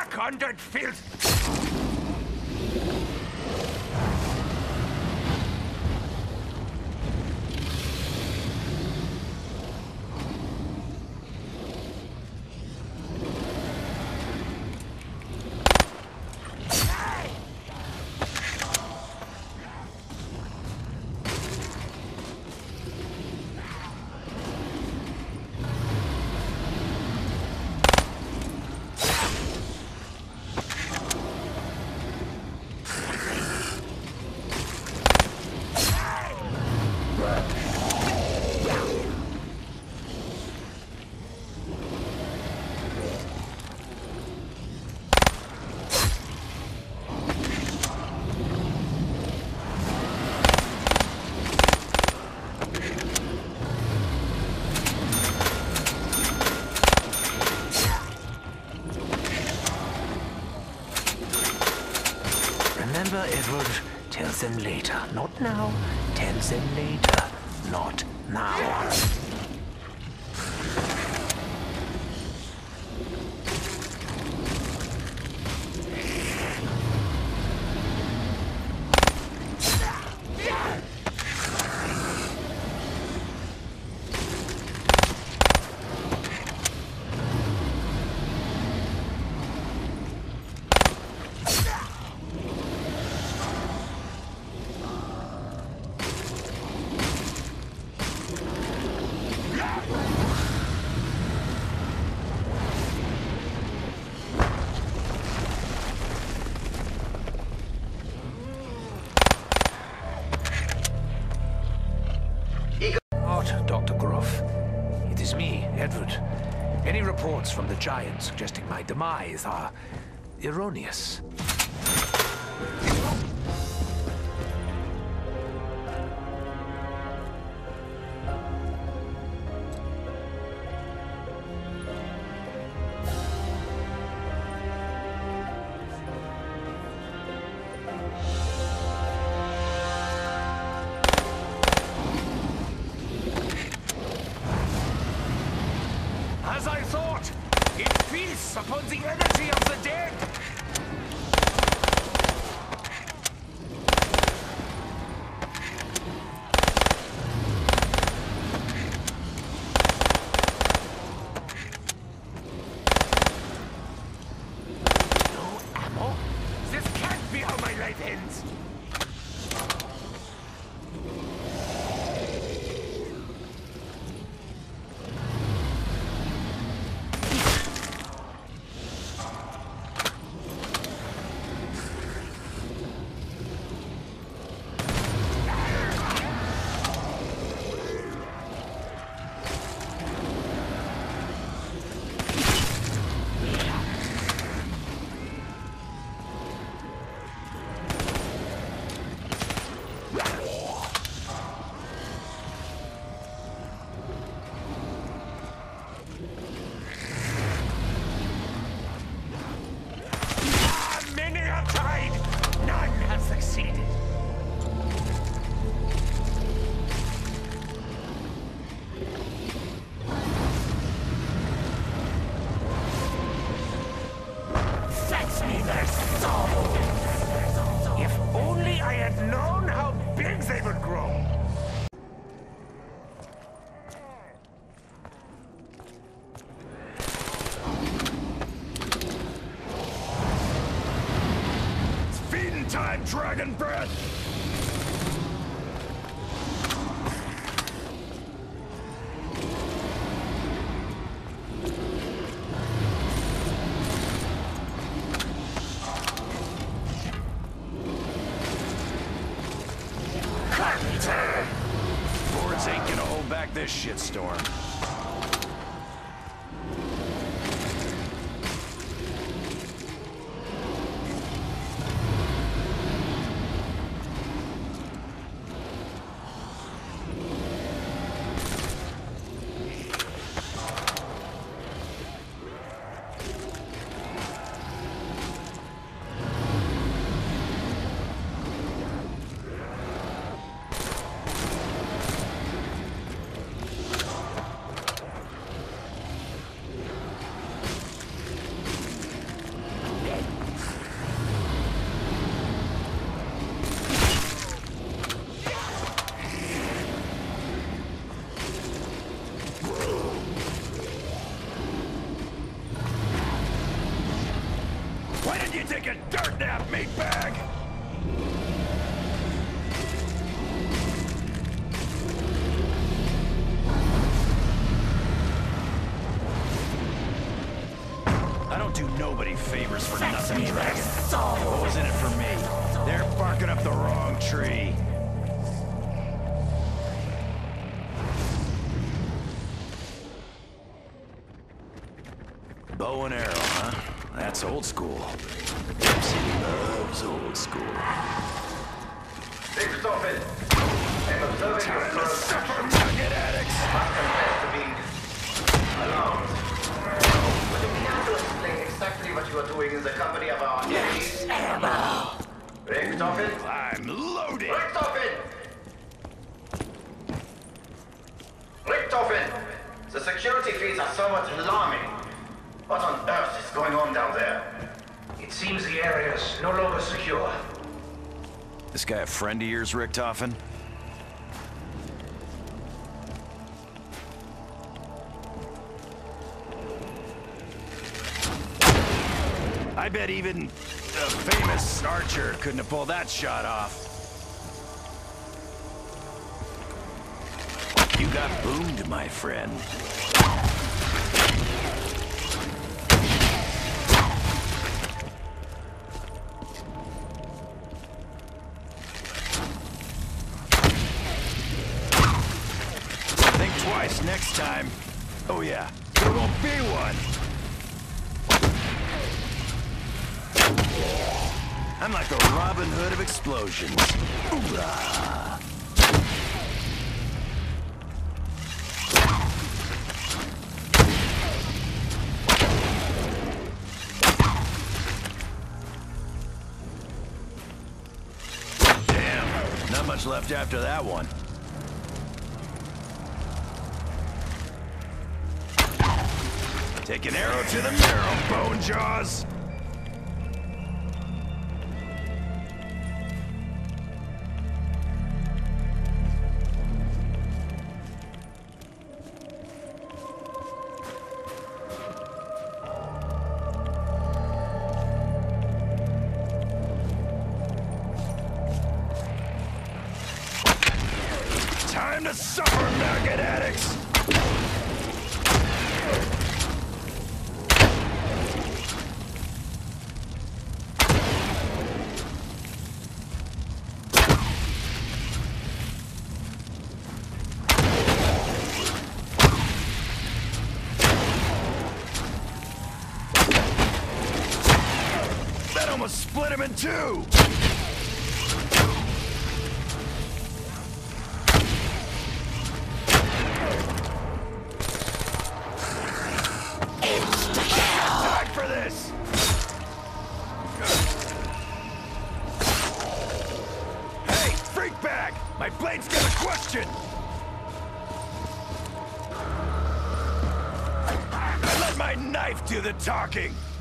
back on that filth! Remember, Edward, tell them later. Not now. Tell them later. Not now. Dr. Gruff. It is me, Edward. Any reports from the Giant suggesting my demise are erroneous. As I thought, it feasts upon the energy of the dead. No ammo? This can't be how my life ends. Succeeded. Fetch me their souls! If only I had known how big they would grow! It's feeding time, Dragon Breath! Boards ain't gonna hold back this shitstorm. favors for nothing, Dragon. What was in it for me? They're barking up the wrong tree. Bow and arrow, huh? That's old school. Gypsy loves old school. Stop it! I'm observing your first Target addicts! must confess to being alarmed. Would you care to explain exactly what you are doing in the company of our enemies? Richtofen? I'm loaded! Richtofen! Richtofen! The security feeds are somewhat alarming. What on earth is going on down there? It seems the area is no longer secure. This guy a friend of yours, Richtofen? I bet even a famous archer couldn't have pulled that shot off. You got boomed, my friend. Think twice next time. Oh yeah, there won't be one. I'm like the Robin Hood of explosions. Hoorah! Damn, not much left after that one. Take an arrow to the marrow, Bone Jaws! Time to suffer, maggot addicts! That almost split him in two! Time for this! Hey, freak bag! My blade's got a question! I let my knife do the talking!